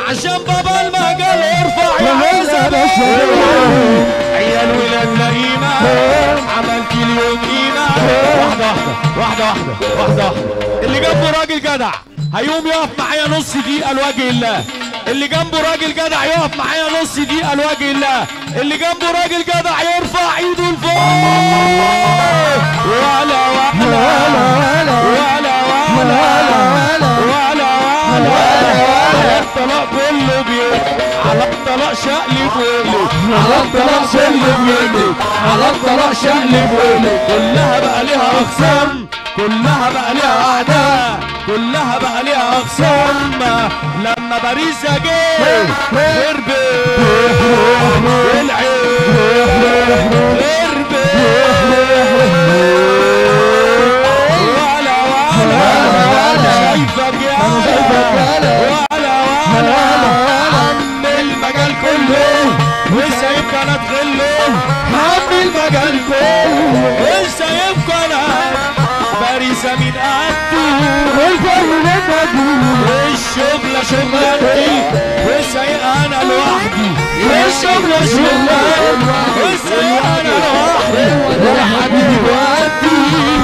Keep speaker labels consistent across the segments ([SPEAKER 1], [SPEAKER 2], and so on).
[SPEAKER 1] عشان بابا المجال ارفع يا عزب عيال ولاد لقينا عملت اليوم قيمة. واحدة واحدة اللي جنبه راجل جدع هيقوم يقف معايا نص دقيقة لوجه الله. اللي جنبه راجل جدع يقف معايا نص دقيقة لوجه الله. اللي جنبه راجل جدع يرفع ايده لفوق. ولا على الطلاق كله بيقلب، على الطلاق شقلب وقلب، على الطلاق شقلب وقلب، على الطلاق شقلب وقلب. كلها بقى ليها اقسام، كلها بقى ليها اعداء، كلها بقى ليها اقسام. لما باريس جه خربت العين خربت ولا شايفك يا ولا عم المجال كله وسايبك انا اتغله. عم المجال كله وسايبك انا باريسة مين الشغلة شغلتي وسايق انا لوحدي. الشغلة شغلتي وسايق انا لوحدي. يا حبيبي ودي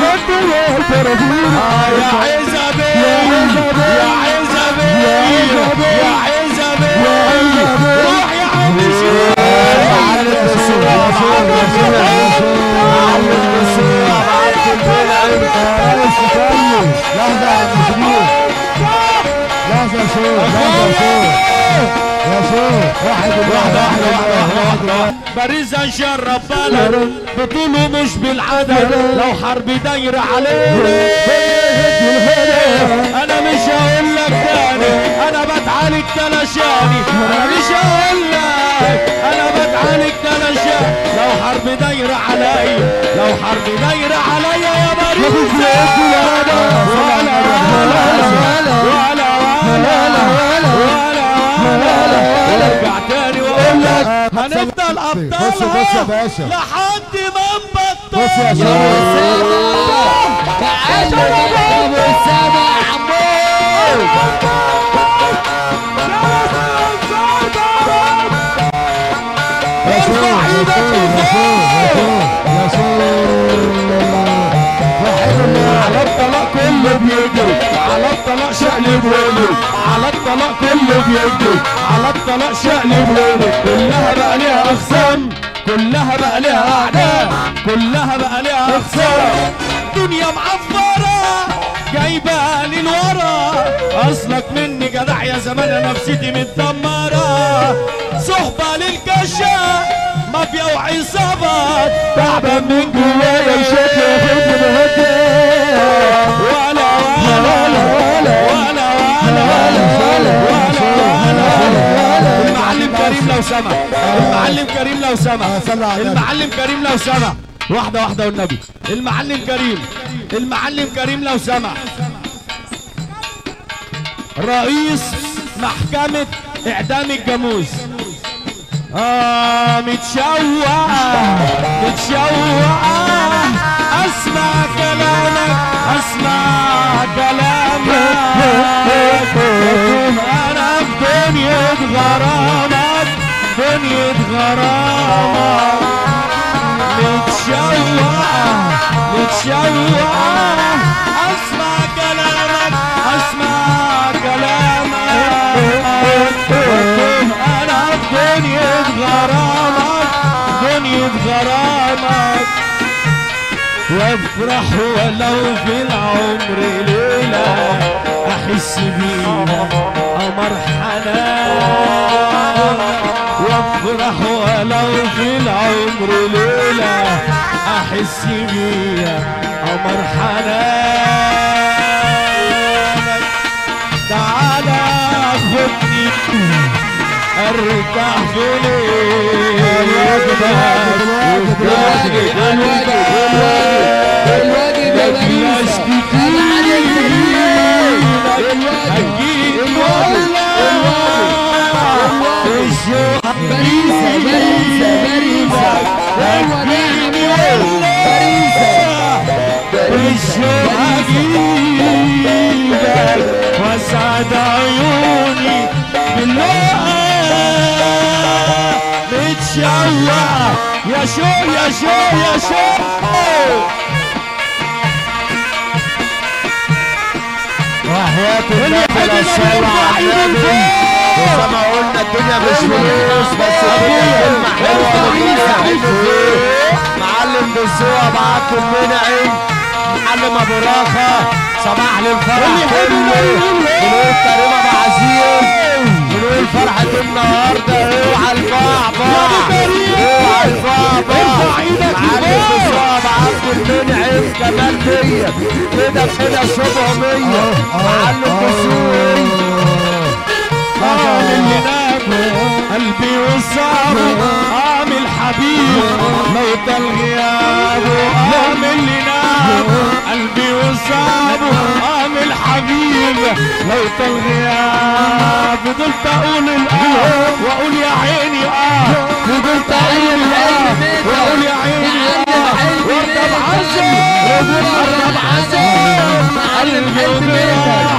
[SPEAKER 1] يا عزبي يا عزبي يا عزبي روح يا عم شيخ باريس نشرب بلد بطوله مش بالعدد. لو حرب دايرة علينا انا مش هقول لك تاني انا بتعالج تلاشاني. انا مش هقول لك انا بتعالج تلاشاني. لو حرب دايرة عليا لو حرب دايرة عليا يا باريس ارجع تاني واقول لك هنفضل ابطالها لحد ما نبطل. بص يا شباب تعالوا يا ابو اسامه يا عمو ارفع ايدك على الطلاق كله بيجري، على الطلاق شقلب وقلب، على الطلاق كله بيجري، على الطلاق شقلب وقلب. كلها بقى ليها اقسام، كلها بقى ليها اعداء، كلها بقى ليها اقسام. دنيا معفره جايباني لورا، اصلك مني جدع يا زمان انا نفسيتي متدمره. صحبه للكشاف مافيا وعصابات تعبان من جوايا وشكلي ياخدني بهدي. ولا المعلم كريم لو سمع، المعلم كريم لو سمع، المعلم كريم لو سمع. واحدة واحدة والنبي. المعلم كريم، المعلم كريم لو سمع. رئيس محكمة إعدام الجاموس متشوقة متشوقة اسمع كلامك اسمع كلامك. انا في دنيا غرامك دنيا غرامك. متشوقة متشوقة اسمع كلامك اسمع كلامك. انا في دنيا غرامك دنيا غرامك. وافرح ولو في العمر ليلة احس بيها قمر حنان. وافرح ولو في العمر ليلة احس بيها قمر حنان. تعالى خدني ارتاح في ليلك الواجب يا باريس هجيك والله باريس باريس باريس هجيني والله هجيبك واسعد عيوني بالله متشوق يا شو يا شو يا شو
[SPEAKER 2] وحياة النبي الصلاة على النبي. وزي ما قلنا الدنيا مش فلوس بس الدنيا حلوة. معلم بالسوق ابو عبد المنعم، معلم ابو راخة، صباح للفرح كله. بنقول كريم ابو عزيز، بنقول فرحة النهارده. اوعى البعبع، اوعى البعبع. معلم بالسوق ابو عبد المنعم كمان ديت كده كده 700. معلم بالسوق
[SPEAKER 1] اللي نام قلبي وصعب عامل حبيب موت الغياب. اللي نام قلبي وصعب عامل حبيب موت الغياب. فضلت اقول واقول يا عيني فضلت اقول واقول يا عيني وارضى بعزم وارضى بعزم قلبي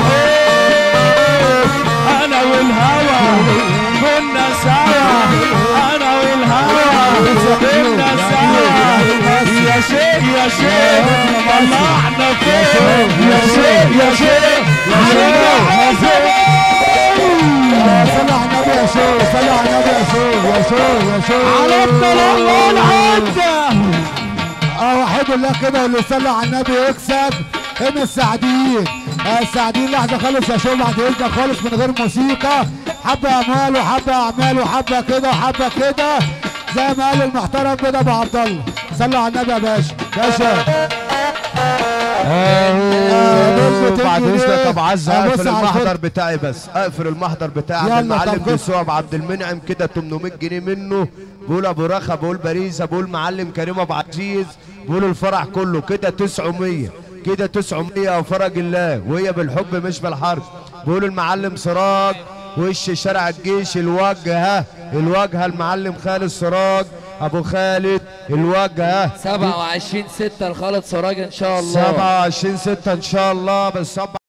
[SPEAKER 1] انا والهوى كنا سوا. انا والهوى كنا سوا. يا شيخ يا شيخ طلعنا فين يا شيخ يا شيخ يا شيخ.
[SPEAKER 3] صلى على النبي يا شو، صلى على النبي يا شو يا شو يا شو.
[SPEAKER 1] على الطلاق والعزة
[SPEAKER 3] وحد الله كده واللي يصلي على النبي يكسب. هنا السعديين، السعديين لحظه خالص يا شو بعد اذنك خالص من غير موسيقى. حبه اموال وحبه اعمال وحبه كده وحبه كده زي ما قال المحترم كده ابو عبد الله. صلوا على النبي يا باشا باشا.
[SPEAKER 2] بعد اذنك ابو عزه اقفل المحضر بتاعي بس، اقفل المحضر بتاعي عند المعلم بالسوق ابو عبد المنعم كده 800 جنيه منه. بقول ابو رخا، بقول باريزه، بقول معلم كريم ابو عزيز، بقول الفرح كله كده 900 كده 900 وفرج الله وهي بالحب مش بالحرب. بقول المعلم سراج وش شارع الجيش الواجهه المعلم خالد سراج ابو خالد الواجهه
[SPEAKER 4] 27/6 لخالد سراج ان شاء الله.
[SPEAKER 2] 27/6 ان شاء الله بالصبح.